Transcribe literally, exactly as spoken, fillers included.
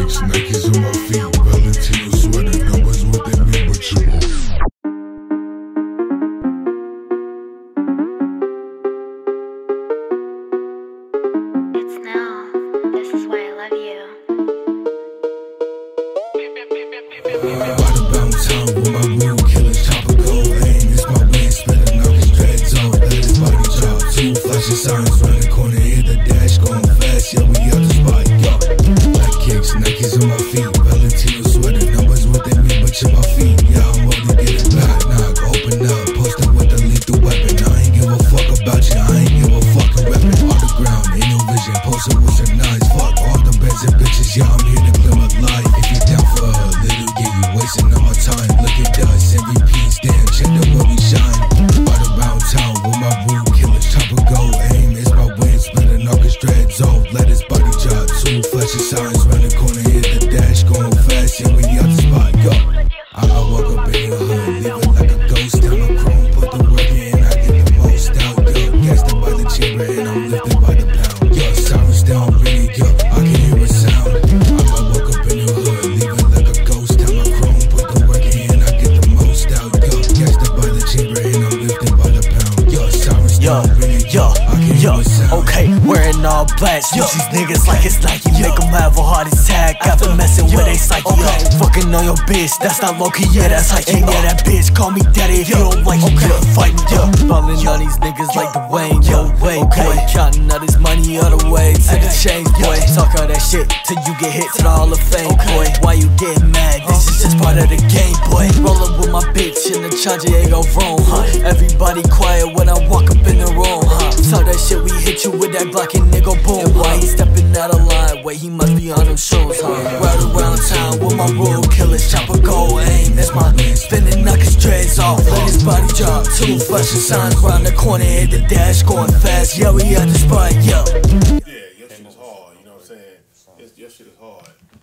kicks, Nikes on my feet, Valentino sweater, numbers what they mean, but you won't. Bottom bound town with my moon killers, chopper gold aim. It's my wind spinning, knock his dreads off, let his body drop. Two flashing signs round the corner, hit the dash, going fast, yeah, we out the spot, yo. Black kicks, Nikes on my feet, Valentino sweater, numbers what they mean, but you my feet. Yeah, I'm up to get it back, knock, open up, posted with the lethal weapon. I ain't give a fuck about you, I ain't give a fucking weapon. On the ground, ain't no vision, posted with some knives. Fuck all the bands and bitches, yeah, I'm here to clear my life. If you down for a little, yeah, you wasting all my time. Look at us, M V Ps, damn, check the way we shine. Right around town with my rude killers, chopper gold aim. It's my wind splitting, knock his dreads off, let his body drop. Two flashing signs round the corner, hit the dash, going fast, yeah, we out the spot, yo. I, I walk up in your hood, leave it like a ghost down my chrome, put the work in, I get the most out, yo. Gassed up by the chamber and I'm lifted by the pound, yo. Sirens down, really, yo, I can hear a sound. I might walk up in your hood, leave it like a ghost down my chrome, put the work in, I get the most out, yo. Gassed up by the chamber and I'm lifted by the pound, yo. Sirens down, really, yo, I can hear a sound. Okay, wearing all black, use these niggas like it's Nike. Make them have a heart attack after messing with they psyche. Fucking on your bitch, that's not low-key, yeah, that's hiking. Yeah, that bitch, call me daddy if you don't like it, yeah, fight me, yeah. Ballin' on these niggas like the Wayne, yo, way, boy. Counting all this money all the way to the change, boy. Talk all that shit till you get hit to the Hall of Fame, boy. Why you getting mad? This is just part of the game, boy. Rollin' with my bitch in the charger, ain't go wrong, huh? Everybody quiet when I walk up in the room, huh? Talk that shit, we hit you with that block and nigga boom. And why he stepping out of line? Wait, he must be on them shoes, huh? Right around town with my real killers, chopper gold aim. That's my spinning, knock his dreads off, let his body drop. Two flashing signs round the corner, hit the dash, going fast, yeah, we at the spot, yo. Yeah, your shit is hard, you know what I'm saying? Your shit is hard.